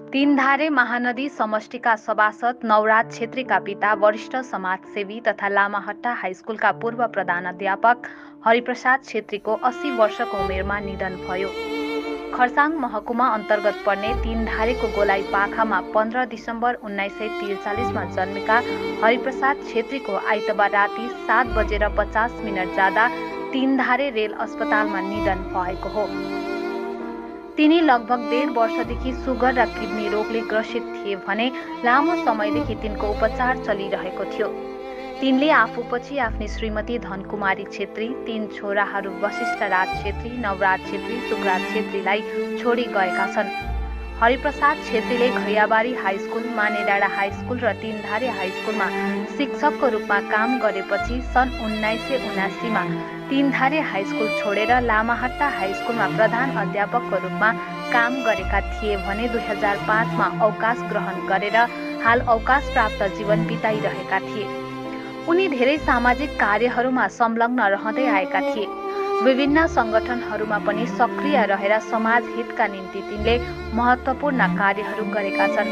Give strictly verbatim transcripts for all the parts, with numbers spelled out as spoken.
तीनधारे महानदी समष्टिका सभासद नवराज छेत्रीका पिता वरिष्ठ समाजसेवी तथा लामाहट्टा हाईस्कुलका पूर्व प्रधानाध्यापक हरिप्रसाद छेत्रीको अस्सी वर्षको उमेरमा निधन भयो। खरसाङ महकुमा अन्तर्गत पर्ने तीनधारेको गोलाई पाखामा पन्ध्र दिसम्बर उन्नाइस सय त्रिचालिसमा जन्मेका हरिप्रसाद छेत्रीको आइतबार राति सात बजेर पचास मिनट जाँदा तीनधारे रेल अस्पतालमा निधन भएको हो। तिनी लगभग डेढ वर्षदेखि सुगर र किडनी रोगले ग्रसित थिए भने लामो समयदेखि तिनको उपचार चलिरहेको थियो। तिनले आफूपछि आफ्नी श्रीमती धनकुमारी छेत्री, तीन छोराहरू वशिष्ठ राज छेत्री, नवराज छेत्री, सुखराज छेत्रीलाई छोडी गएका छन्। हरिप्रसाद छेत्रीले खैयाबारी हाईस्कुल, मानेडाँडा हाईस्कुल र तीनधारे हाईस्कुलमा शिक्षकको रूपमा काम गरेपछि सन् उन्नाइस सय उनासीमा तीनधारे हाईस्कुल छोडेर लामाहट्टा हाईस्कुलमा प्रधान अध्यापकको रूपमा काम गरेका थिए भने दुई हजार पाँचमा अवकाश ग्रहण गरेर हाल अवकाश प्राप्त जीवन बिताइरहेका थिए। उनी धेरै सामाजिक कार्यहरूमा संलग्न रहँदै आएका थिए। विभिन्न संगठनहरूमा पनि सक्रिय रहेर समाज हितका निम्ति तिनले महत्त्वपूर्ण कार्यहरू गरेका छन्।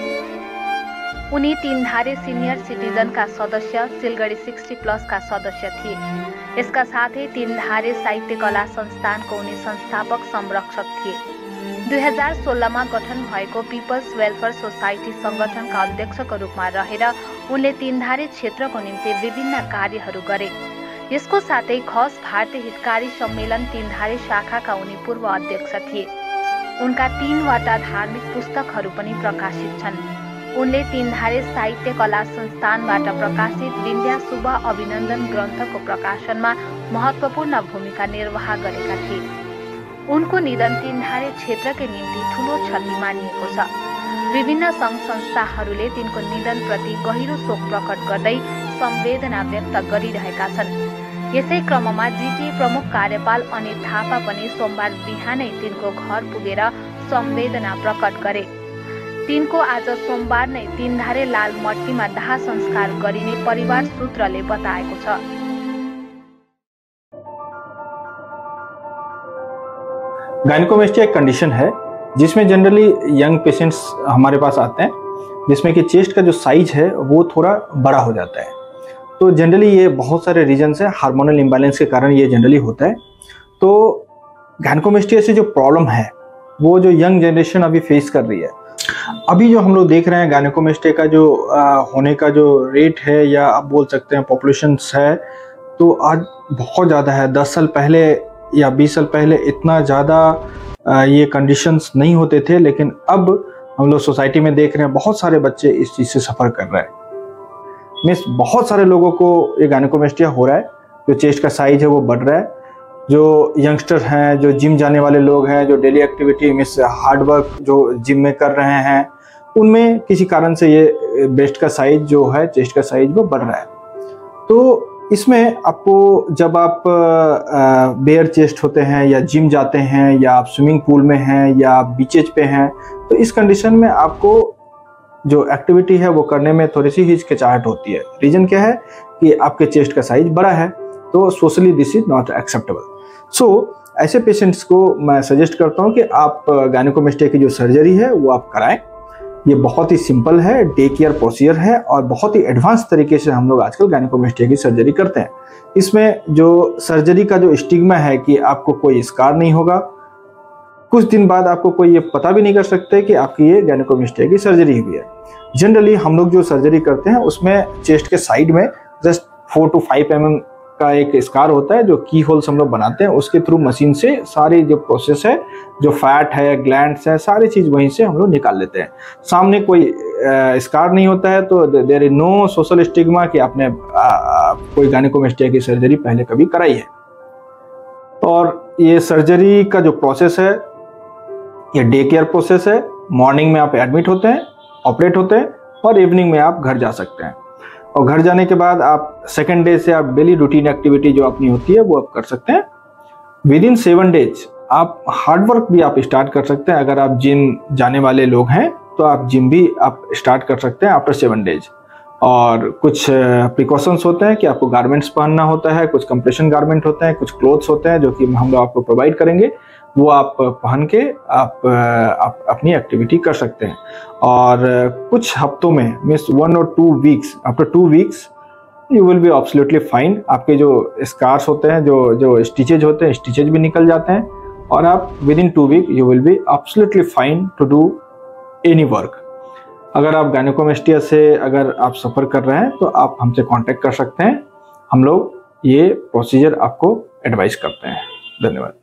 उनी तीनधारे सिनियर सिटिजनका सदस्य, सिलगढी सिक्सटी प्लसका सदस्य थिए। यसका साथै तीनधारे साहित्य कला संस्थानको उनी संस्थापक संरक्षक थिए। दुई हजार सोह्रमा गठन भएको पिपल्स वेलफेयर सोसाइटी संगठनका अध्यक्षको रूपमा रहेर उनले तीनधारे क्षेत्रको निम्ति विभिन्न कार्यहरू गरे। यसको साथै खस भारतीय हितकारी सम्मेलन तीनधारे शाखाका उनी पूर्व अध्यक्ष थिए। उनका तीनवटा धार्मिक पुस्तकहरू पनि प्रकाशित छन्। उनले तीनधारे साहित्य कला संस्थानबाट प्रकाशित विन्द्या शुभ अभिनन्दन ग्रन्थको प्रकाशनमा महत्त्वपूर्ण भूमिका निर्वाह गरेका थिए। उनको निधन तीनधारे क्षेत्रकै निम्ति ठूलो क्षति मानिएको छ। विभिन्न सङ्घ संस्थाहरूले तिनको निधनप्रति गहिरो शोक प्रकट गर्दै संवेदना व्यक्त गरिरहेका छन्। यसै क्रममा जीटीए प्रमुख कार्यपाल अनिल थापा पनि सोमबार बिहानै तिनको घर पुगेर संवेदना प्रकट गरे। तिनको आज सोमबार नै तीनधारे लालमट्टीमा दाह संस्कार गरिने परिवार सूत्रले बताएको छ। गायनेकोमेस्टिया एक कंडीशन है जिसमें जनरली यंग पेशेंट्स हमारे पास आते हैं, जिसमें कि चेस्ट का जो साइज है वो थोड़ा बड़ा हो जाता है। तो जनरली ये बहुत सारे रीजन है, हार्मोनल इम्बैलेंस के कारण ये जनरली होता है। तो गायनेकोमेस्टिया से जो प्रॉब्लम है वो जो यंग जनरेशन अभी फेस कर रही है, अभी जो हम लोग देख रहे हैं गायनेकोमेस्टिया का जो आ, होने का जो रेट है या आप बोल सकते हैं पॉपुलेशन है, तो आज बहुत ज़्यादा है। दस साल पहले या बीस साल पहले इतना ज़्यादा ये कंडीशंस नहीं होते थे, लेकिन अब हम लोग सोसाइटी में देख रहे हैं बहुत सारे बच्चे इस चीज़ से सफ़र कर रहे हैं। मीन्स बहुत सारे लोगों को ये गायनेकोमेस्टिया हो रहा है। जो चेस्ट का साइज है वो बढ़ रहा है। जो यंगस्टर हैं, जो जिम जाने वाले लोग हैं, जो daily activity means hard work जो जिम में कर रहे हैं, उनमें किसी कारण से ये ब्रेस्ट का साइज जो है, चेस्ट का साइज वो बढ़ रहा है। तो इसमें आपको जब आप बेयर चेस्ट होते हैं या जिम जाते हैं या आप स्विमिंग पूल में हैं या आप बीचेज पे हैं, तो इस कंडीशन में आपको जो एक्टिविटी है वो करने में थोड़ी सी हिचकिचाहट होती है। रीज़न क्या है कि आपके चेस्ट का साइज बड़ा है, तो socially this is not acceptable. So ऐसे पेशेंट्स को मैं सजेस्ट करता हूँ कि आप गायनेकोमेस्टिया की जो सर्जरी है वो आप कराएं। ये बहुत ही सिंपल है, डे केयर प्रोसीजर है और बहुत ही एडवांस तरीके से हम लोग आजकल गायनेकोमेस्टिया की सर्जरी करते हैं। इसमें जो सर्जरी का जो स्टिग्मा है कि आपको कोई स्कार नहीं होगा, कुछ दिन बाद आपको कोई ये पता भी नहीं कर सकते कि आपकी ये गायनेकोमेस्टिया की सर्जरी हुई है। जनरली हम लोग जो सर्जरी करते हैं उसमें चेस्ट के साइड में just four two five M M का एक स्कार होता है, जो की होल्स हम लोग बनाते हैं। उसके थ्रू मशीन से सारी जो प्रोसेस है, जो फैट है, ग्लैंड्स है, सारी चीज़ वहीं से हम लोग निकाल लेते हैं। सामने कोई आ, स्कार नहीं होता है, तो there is no social stigma कि आपने आ, आ, कोई गायनेकोमेस्टिया की सर्जरी पहले कभी कराई है। और ये सर्जरी का जो प्रोसेस है ये डे केयर प्रोसेस है। मॉर्निंग में आप एडमिट होते हैं, ऑपरेट होते हैं और इवनिंग में आप घर जा सकते हैं। और घर जाने के बाद आप सेकेंड डे से आप डेली रूटीन एक्टिविटी जो अपनी होती है वो आप कर सकते हैं। विद इन सेवन डेज आप हार्ड वर्क भी आप स्टार्ट कर सकते हैं। अगर आप जिम जाने वाले लोग हैं तो आप जिम भी आप स्टार्ट कर सकते हैं आफ्टर सेवन डेज। और कुछ प्रिकॉशंस होते हैं कि आपको गारमेंट्स पहनना होता है, कुछ कंप्रेशन गारमेंट होते हैं, कुछ क्लोथ्स होते हैं जो कि हम लोग आपको प्रोवाइड करेंगे। वो आप पहन के आप, आप अपनी एक्टिविटी कर सकते हैं। और कुछ हफ्तों में मीन्स वन और two weeks after two weeks you will be absolutely fine. आपके जो स्कार्स होते हैं, जो जो स्टिचेज होते हैं, स्टिचेज भी निकल जाते हैं और आप within two week you will be absolutely fine to do any work. अगर आप गायनेकोमेस्टिया से अगर आप सफ़र कर रहे हैं तो आप हमसे कांटेक्ट कर सकते हैं। हम लोग ये प्रोसीजर आपको एडवाइस करते हैं। धन्यवाद।